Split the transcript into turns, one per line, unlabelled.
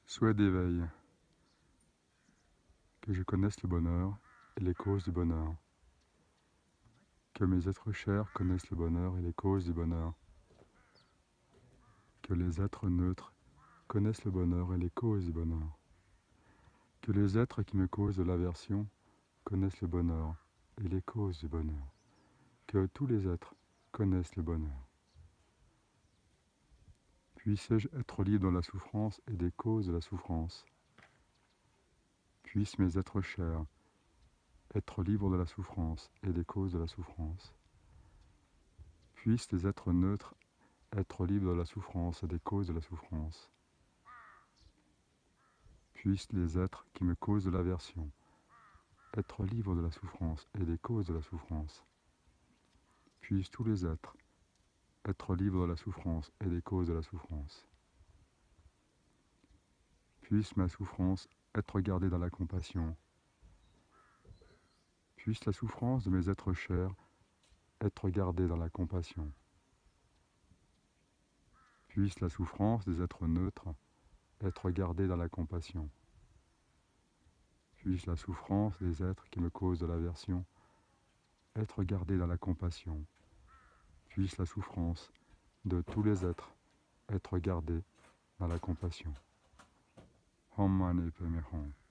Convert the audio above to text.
Souhait d'éveil, que je connaisse le bonheur et les causes du bonheur, que mes êtres chers connaissent le bonheur et les causes du bonheur, que les êtres neutres connaissent le bonheur et les causes du bonheur, que les êtres qui me causent de l'aversion connaissent le bonheur et les causes du bonheur, que tous les êtres connaissent le bonheur. Puisse-je être libre de la souffrance et des causes de la souffrance. Puissent mes êtres chers être libres de la souffrance et des causes de la souffrance. Puissent les êtres neutres être libres de la souffrance et des causes de la souffrance. Puissent les êtres qui me causent de l'aversion être libres de la souffrance et des causes de la souffrance. Puissent tous les êtres être libres de la souffrance et des causes de la souffrance. Puisse ma souffrance être gardée dans la compassion. Puisse la souffrance de mes êtres chers être gardée dans la compassion. Puisse la souffrance des êtres neutres être gardée dans la compassion. Puisse la souffrance des êtres qui me causent de l'aversion être gardée dans la compassion. Puisse la souffrance de tous les êtres être gardée dans la compassion. Om Mani Padme Hum.